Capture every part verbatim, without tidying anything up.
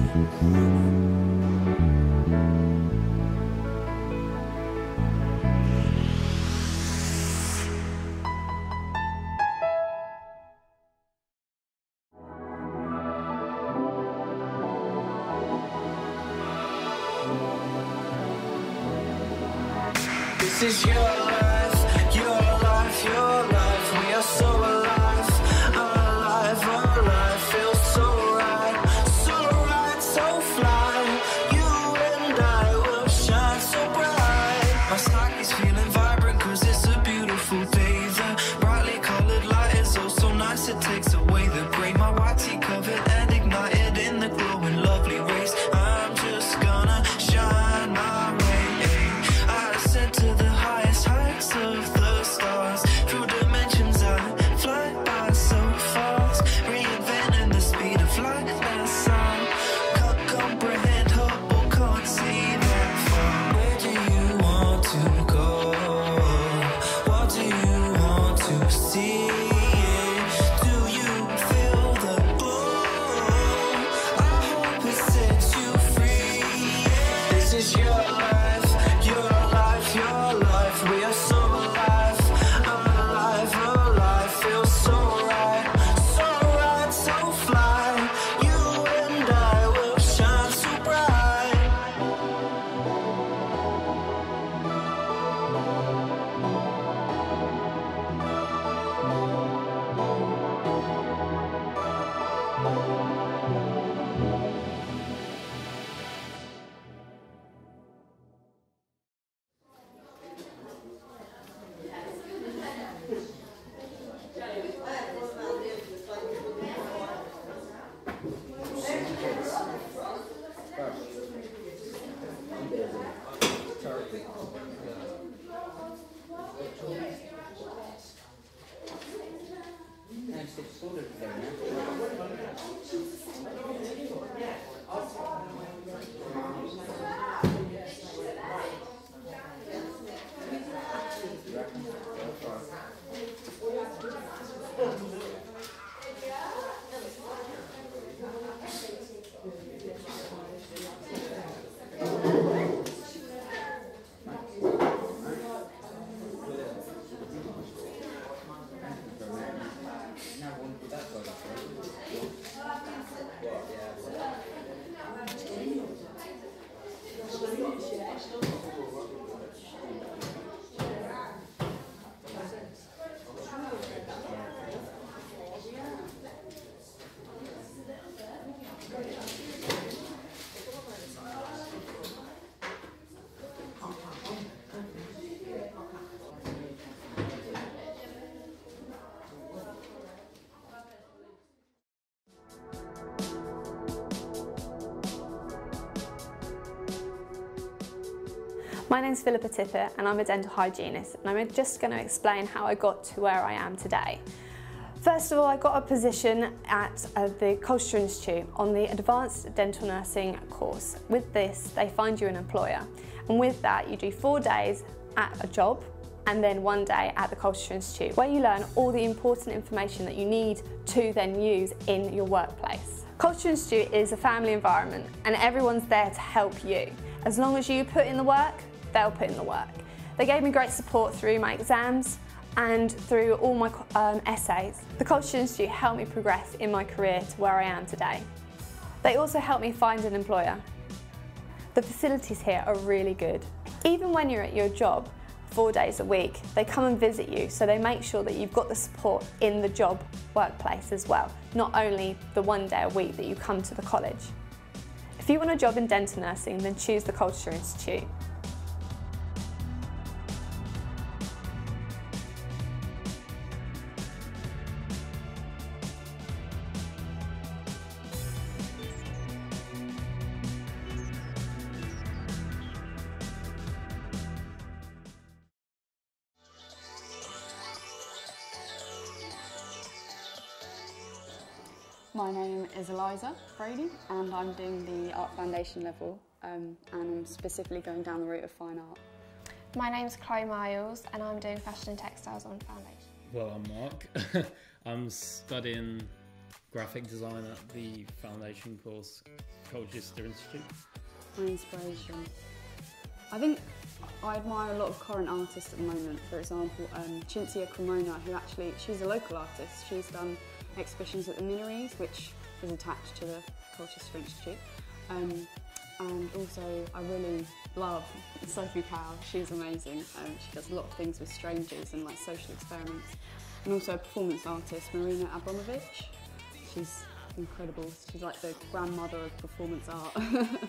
This is your life, your life, your life. We are so alive, alive, alive. Feels so right, so right, so fly. You and I will shine so bright. My sky is feeling vibrant cause it's a beautiful day. The brightly colored light is oh so nice. It takes away the grey. My white tea covered and ignited in the glowing lovely rays. I'm just gonna shine my way. To the highest heights of the stars, through dimensions I fly by so fast, reinventing the speed of light. That sound can't comprehend, hope or can't see that far. Where do you want to go? What do you want to see? Do you feel the glow? I hope it sets you free. This is your life, your life, your life. We are so alive, alive, alive. Feels so right, so right, so fly. You and I will shine so bright. My name's Philippa Tippett and I'm a dental hygienist, and I'm just going to explain how I got to where I am today. First of all, I got a position at uh, the Colchester Institute on the Advanced Dental Nursing course. With this, they find you an employer, and with that you do four days at a job and then one day at the Colchester Institute, where you learn all the important information that you need to then use in your workplace. Colchester Institute is a family environment and everyone's there to help you. As long as you put in the work, they'll put in the work. They gave me great support through my exams and through all my um, essays. The Colchester Institute helped me progress in my career to where I am today. They also helped me find an employer. The facilities here are really good. Even when you're at your job, four days a week, they come and visit you, so they make sure that you've got the support in the job workplace as well, not only the one day a week that you come to the college. If you want a job in dental nursing, then choose the Colchester Institute. My name is Eliza Brady and I'm doing the Art Foundation level um, and I'm specifically going down the route of fine art. My name's Chloe Miles and I'm doing fashion and textiles on foundation. Well, I'm Mark. I'm studying graphic design at the foundation course, Colchester Institute. My inspiration. I think I admire a lot of current artists at the moment. For example, um, Cinzia Cremona, who actually, she's a local artist. She's done exhibitions at the Minories, which is attached to the Colchester Institute. Um, and also, I really love Sophie Powell. She's amazing. Um, she does a lot of things with strangers and like social experiments. And also a performance artist, Marina Abramovich. She's incredible. She's like the grandmother of performance art.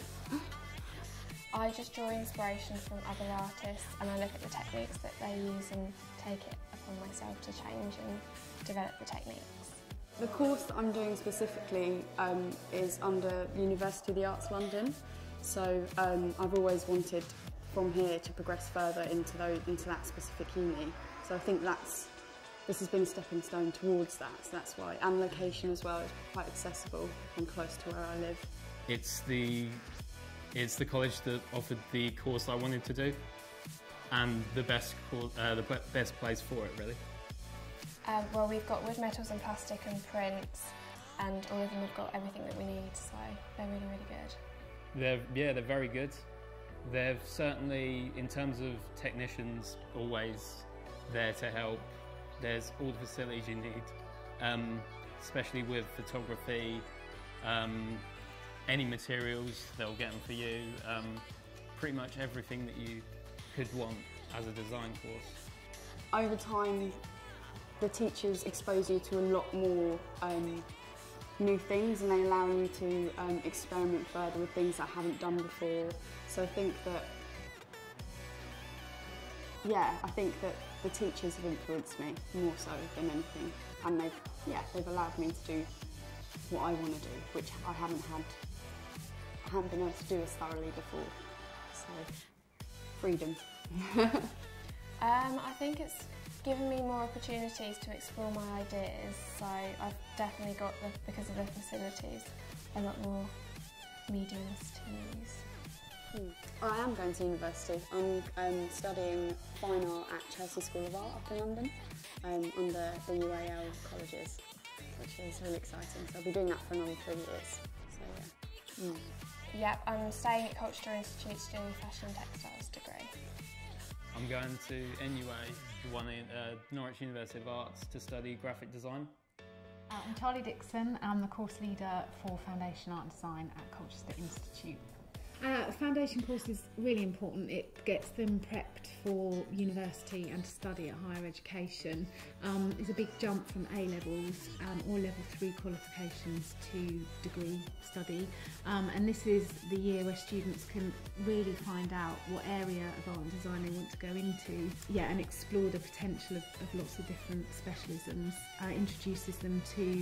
I just draw inspiration from other artists and I look at the techniques that they use and take it upon myself to change and develop the techniques. The course that I'm doing specifically um, is under University of the Arts London, so um, I've always wanted from here to progress further into, those, into that specific uni, so I think that's, this has been a stepping stone towards that, so that's why, and location as well is quite accessible and close to where I live. It's the It's the college that offered the course I wanted to do, and the best course, uh, the best place for it, really. Um, well, we've got wood, metals and plastic and prints, and all of them have got everything that we need, so they're really, really good. They're, yeah, they're very good. They're certainly, in terms of technicians, always there to help. There's all the facilities you need, um, especially with photography. Um, Any materials, they'll get them for you. Um, pretty much everything that you could want as a design course. Over time, the teachers expose you to a lot more um, new things and they allow you to um, experiment further with things that I haven't done before. So I think that, yeah, I think that the teachers have influenced me more so than anything. And they've, yeah, they've allowed me to do what I want to do, which I haven't had I haven't been able to do as thoroughly before, so freedom. um, I think it's given me more opportunities to explore my ideas, so I've definitely got, the, because of the facilities, a lot more mediums to use. Hmm. I am going to university. I'm um, studying fine art at Chelsea School of Art up in London, um, under the U A L colleges, which is really exciting. So I'll be doing that for another three years, so yeah. Mm. Yep, I'm staying at Colchester Institute to do a fashion and textiles degree. I'm going to N U A, the one in uh, Norwich University of Arts, to study graphic design. Uh, I'm Charlie Dixon, I'm the course leader for Foundation Art and Design at Colchester Institute. Uh, the foundation course is really important. It gets them prepped for university and to study at higher education. Um, it's a big jump from A levels um, or level three qualifications to degree study, um, and this is the year where students can really find out what area of art and design they want to go into, yeah, and explore the potential of, of lots of different specialisms. Uh, introduces them to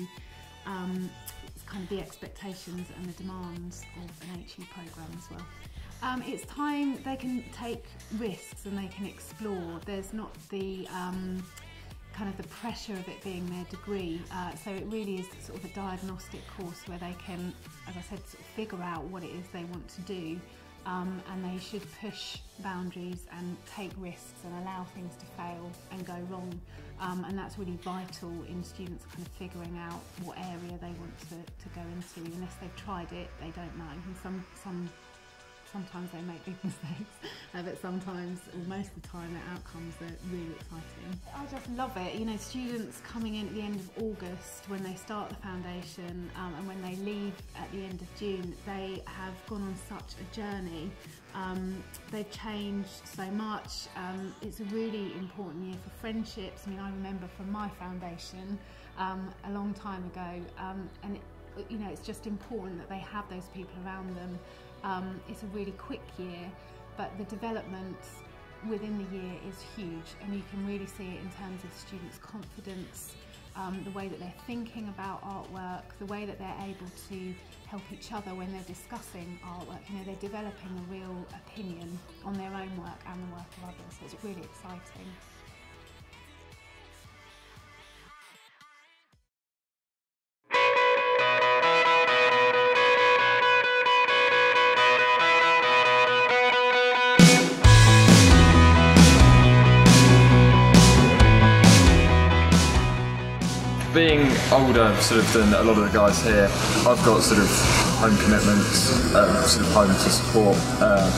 Um, kind of the expectations and the demands of an H E programme as well. Um, it's time they can take risks and they can explore. There's not the um, kind of the pressure of it being their degree, uh, so it really is sort of a diagnostic course where they can, as I said, sort of figure out what it is they want to do. Um, and they should push boundaries and take risks and allow things to fail and go wrong, um, and that's really vital in students kind of figuring out what area they want to, to go into. Unless they've tried it, they don't know, and some, some, sometimes they make big mistakes, uh, but sometimes, or most of the time, their outcomes are really exciting. I just love it. You know, students coming in at the end of August when they start the foundation, um, and when they leave at the end of June, they have gone on such a journey. Um, they've changed so much. Um, it's a really important year for friendships. I mean, I remember from my foundation um, a long time ago, um, and it, you know, it's just important that they have those people around them. Um, it's a really quick year, but the development within the year is huge, and you can really see it in terms of students' confidence, um, the way that they're thinking about artwork, the way that they're able to help each other when they're discussing artwork. You know, they're developing a real opinion on their own work and the work of others, so it's really exciting. Being older sort of than a lot of the guys here. I've got sort of home commitments, um, sort of home to support. Uh,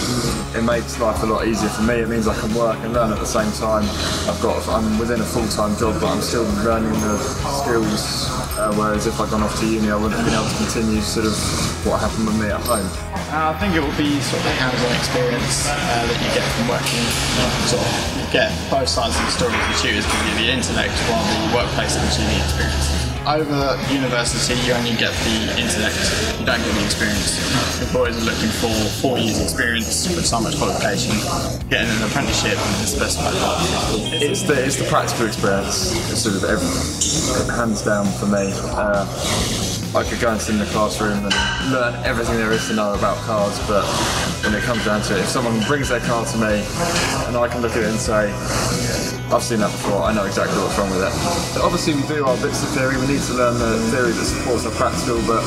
it makes life a lot easier for me. It means I can work and learn at the same time. I've got, I'm within a full-time job, but I'm still learning the skills. Uh, whereas if I'd gone off to uni, I wouldn't have been able to continue sort of what happened with me at home. Uh, I think it will be sort of a hands-on experience uh, that you get from working. Sort of you get both sides of the story. The tutors give you the intellect, while the workplace gives you the experience. Over university, you only get the intellect, you don't get the experience. Employers are looking for four years experience with so much qualification. Getting an apprenticeship is the best way. It's the, it's the practical experience, it's sort of every, hands down for me. Uh, I could go and sit in the classroom and learn everything there is to know about cars, but when it comes down to it, if someone brings their car to me and I can look at it and say, I've seen that before, I know exactly what's wrong with it. Obviously we do our bits of theory, we need to learn the theory that supports our practical, but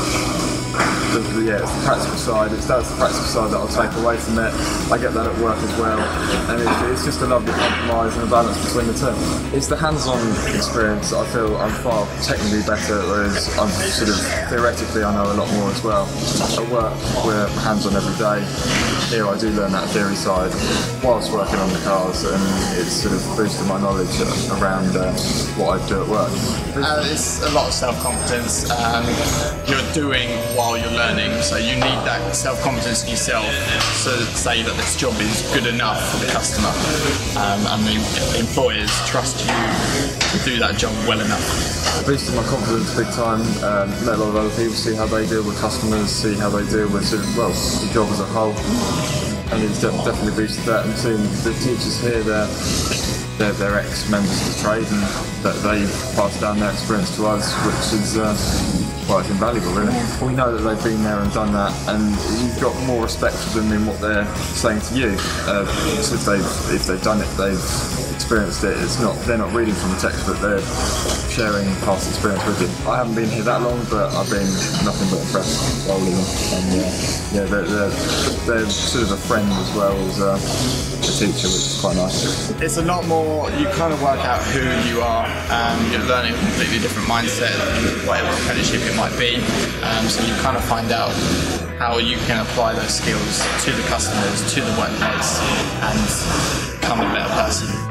the, the, yeah, it's the practical side, it's, that's the practical side that I'll take away from it. I get that at work as well, and it's, it's just a lovely compromise and a balance between the two. It's the hands-on experience that I feel I'm far technically better, whereas I'm sort of, theoretically I know a lot more as well. At work, we're hands-on every day. Here I do learn that theory side whilst working on the cars, and it's sort of boosted my knowledge around uh, what I do at work. Uh, it's a lot of self-confidence. Um, you're doing while you're learning, so you need that self-confidence in yourself to say that this job is good enough for the customer, um, and the employers trust you to do that job well enough. It boosted my confidence big time. Um, met a lot of other people, see how they deal with customers, see how they deal with sort of, well, the job as a whole. And it's de definitely boosted that, and seeing the teachers here, they're, they're, they're ex-members of the trade, and that they pass down their experience to us, which is uh, quite invaluable, really. We know that they've been there and done that, and you've got more respect for them in what they're saying to you. Uh, so if they've, if they've done it, they've experienced it. It's not, they're not reading from the textbook, they're sharing past experience with you. I haven't been here that long, but I've been nothing but impressed while living. And uh, yeah, they're, they're, they're sort of a friend as well as uh, a teacher, which is quite nice. It's a lot more, you kind of work out who you are. Um, you're learning a completely different mindset, whatever apprenticeship it might be. Um, so you kind of find out how you can apply those skills to the customers, to the workplace, and become a better person.